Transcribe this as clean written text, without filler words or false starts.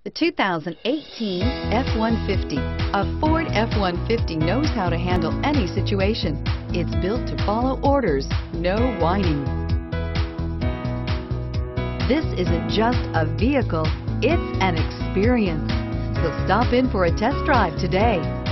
The 2018 F-150. A Ford F-150 knows how to handle any situation. It's built to follow orders, no whining. This isn't just a vehicle, it's an experience. So stop in for a test drive today.